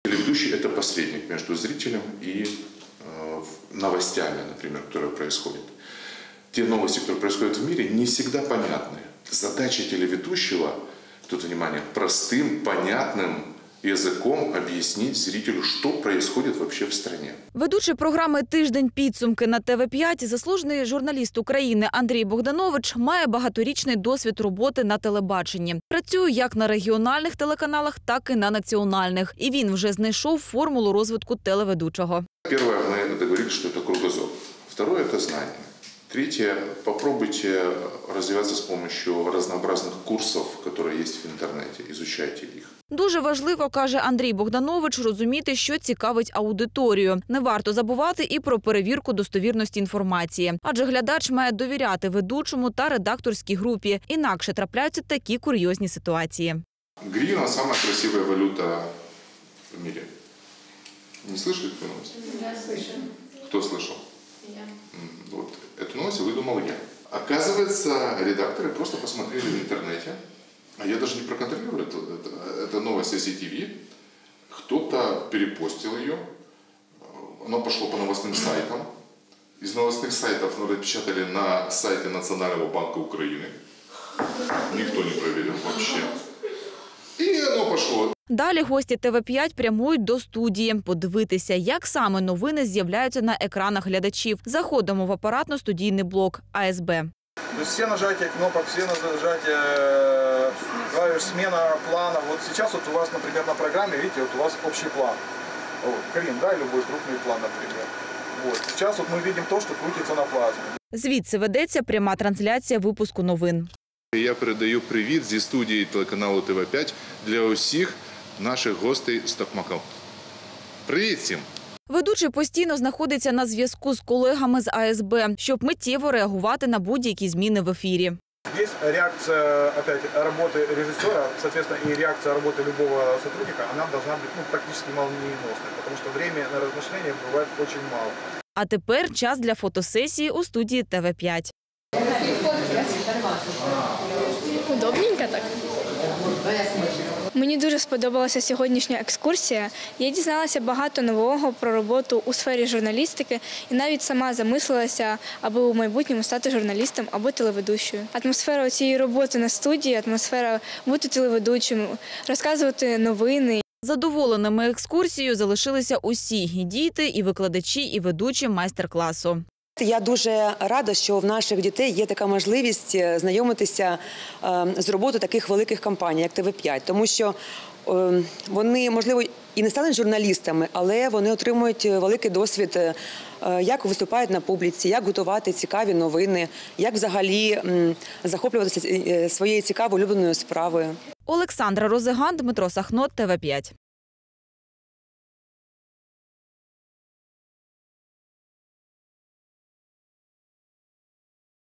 Телеведущий – это посредник между зрителем и новостями, например, которые происходят. Те новости, которые происходят в мире, не всегда понятны. Задача телеведущего, тут внимание, простым, понятным язиком об'яснити зрителю, що происходит вообще в стране. Ведучий програми «Тиждень підсумки» на ТВ5, заслужений журналіст України Андрій Богданович має багаторічний досвід роботи на телебаченні. Працює як на регіональних телеканалах, так і на національних. І він вже знайшов формулу розвитку телеведучого. Перше, ми договорились, що це кругозор. Второе – це знання. Третье – попробуйте развиваться с помощью разнообразных курсов, которые есть в интернете. Изучайте их. Дуже важливо, каже Андрій Богданович, розуміти, що цікавить аудиторію. Не варто забувати і про перевірку достовірності інформації. Адже глядач має довіряти ведучому та редакторській групі. Інакше трапляються такі курйозні ситуації. Гривна – самая красивая валюта в мире. Не слышали эту новость? Я слышу. Кто слышал? Я. Вот. Эту новость выдумал я. Оказывается, редакторы просто посмотрели в интернете, а я даже не проконтролирую это новость CCTV. Кто-то перепостил ее, оно пошло по новостным сайтам. Из новостных сайтов напечатали на сайте Национального банка Украины. Никто не проверил вообще. И оно пошло. Далі гості ТВ5 прямують до студії. Подивитися, як саме новини з'являються на екранах глядачів. Заходимо в апаратно-студійний блок АСБ. То есть все нажатия кнопок, все нажатия клавиш, смена плана. Вот сейчас вот у вас, например, на программе, видите, вот у вас общий план. Вот, Крым, да, любой крупный план, например. Вот. Сейчас вот мы видим то, что крутится на плазме. Звідси ведеться пряма трансляція випуску новин. Я передаю привіт зі студії телеканалу ТВ5 для усіх наших гостей з Токмака. Привіт всім! Ведучий постійно знаходиться на зв'язку з колегами з АСБ, щоб миттєво реагувати на будь-які зміни в ефірі. Здесь реакция, опять, работы режиссера, соответственно, и реакция работы любого сотрудника, она должна быть практически молниеносной, потому что время на размышления бывает очень мало. А тепер час для фотосесії у студії ТВ5. Удобненько так. Мені дуже сподобалася сьогоднішня екскурсія. Я дізналася багато нового про роботу у сфері журналістики і навіть сама замислилася, аби у майбутньому стати журналістом або телеведучою. Атмосфера цієї роботи на студії, атмосфера бути телеведучим, розказувати новини. Задоволеними екскурсією залишилися усі – і діти, і викладачі, і ведучі майстер-класу. Я дуже рада, що в наших дітей є така можливість знайомитися з роботою таких великих компаній, як ТВ5. Тому що вони, можливо, і не стануть журналістами, але вони отримують великий досвід, як виступають на публіці, як готувати цікаві новини, як взагалі захоплюватися своєю цікавою улюбленою справою. Олександра Розеган, Дмитро Сахно, ТВ5.